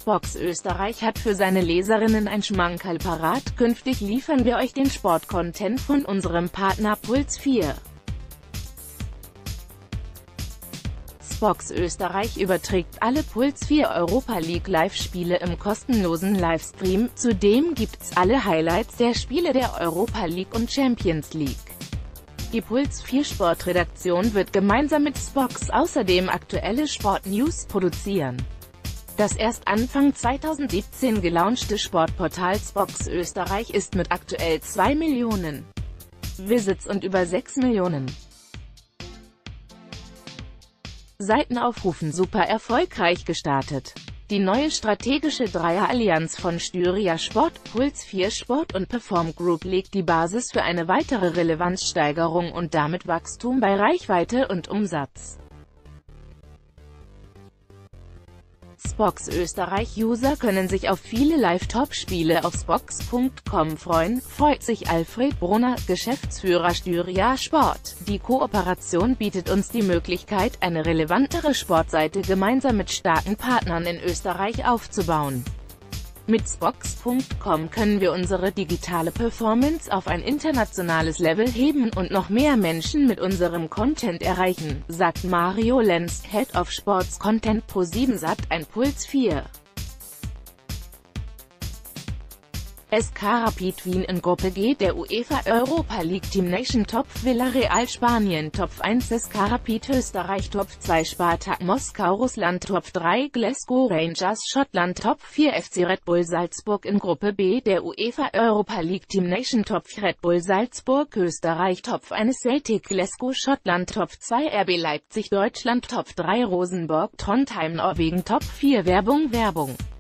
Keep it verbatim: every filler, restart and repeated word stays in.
Spox Österreich hat für seine Leserinnen ein Schmankerl parat: Künftig liefern wir euch den Sport-Content von unserem Partner Puls vier. Spox Österreich überträgt alle Puls vier Europa League Live-Spiele im kostenlosen Livestream, zudem gibt's alle Highlights der Spiele der Europa League und Champions League. Die Puls vier Sportredaktion wird gemeinsam mit Spox außerdem aktuelle Sport-News produzieren. Das erst Anfang zweitausendsiebzehn gelaunchte Sportportal Spox Österreich ist mit aktuell zwei Millionen Visits und über sechs Millionen Seitenaufrufen super erfolgreich gestartet. Die neue strategische Dreierallianz von Styria Sport, Puls vier Sport und Perform Group legt die Basis für eine weitere Relevanzsteigerung und damit Wachstum bei Reichweite und Umsatz. Spox Österreich-User können sich auf viele Live-Top-Spiele auf spox punkt com freuen, freut sich Alfred Brunner, Geschäftsführer Styria Sport. Die Kooperation bietet uns die Möglichkeit, eine relevantere Sportseite gemeinsam mit starken Partnern in Österreich aufzubauen. Mit spox punkt com können wir unsere digitale Performance auf ein internationales Level heben und noch mehr Menschen mit unserem Content erreichen, sagt Mario Lenz, Head of Sports Content ProSieben Sat eins Puls vier. S K Rapid Wien in Gruppe G der UEFA Europa League Team Nation Top Villarreal Spanien Top eins S K Rapid Österreich Top zwei Spartak Moskau Russland Top drei Glasgow Rangers Schottland Top vier F C Red Bull Salzburg in Gruppe B der UEFA Europa League Team Nation Top vier Red Bull Salzburg Österreich Top eins Celtic Glasgow Schottland Top zwei R B Leipzig Deutschland Top drei Rosenborg Trondheim Norwegen Top vier Werbung Werbung